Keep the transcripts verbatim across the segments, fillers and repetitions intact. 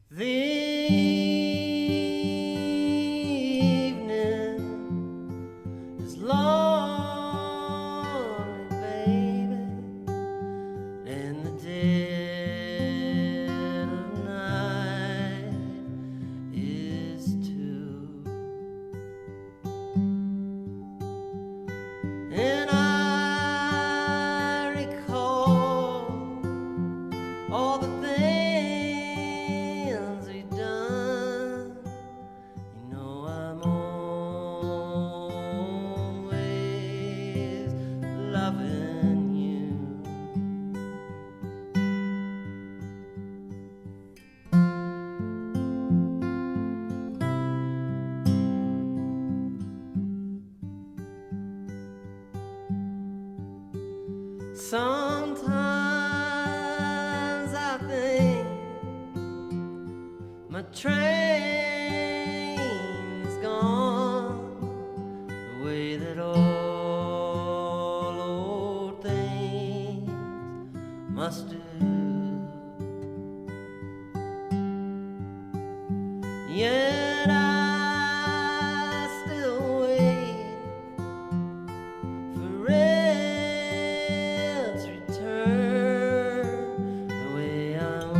The evening is lonely, baby, and the dead of night is too. And I recall all the things loving you. Sometimes I think my train's gone, the way that all must do. Yet I still wait for Red's return, the way I'm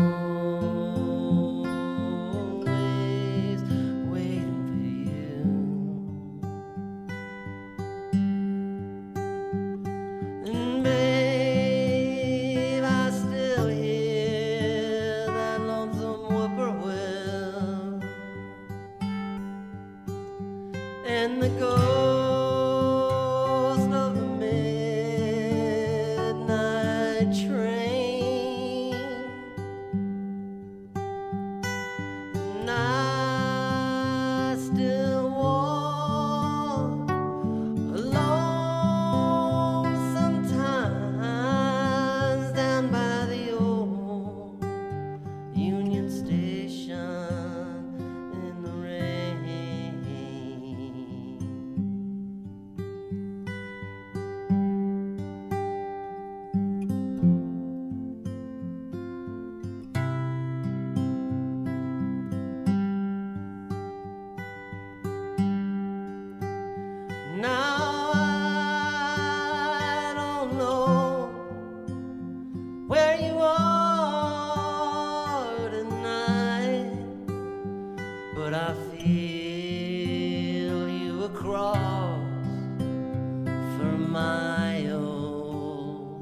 always waiting for you. And babe, and the ghost of the midnight train, and I still walk alone sometimes down by the old Union Station in the rain. Now I don't know where you are tonight, but I feel you across for miles.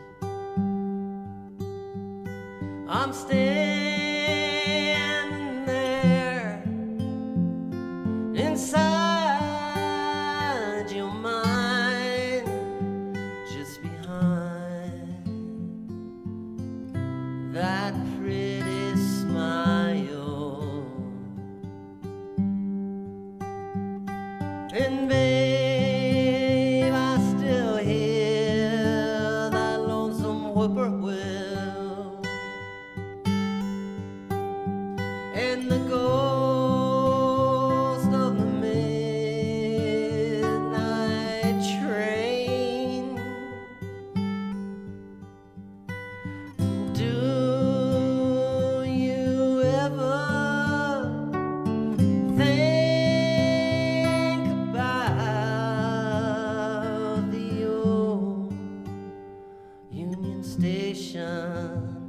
I'm standing there inside your mind, just behind that pretty smile. And babe, I still hear that lonesome whippoorwill and the ghost of the midnight train. Do you ever think about the old Union Station?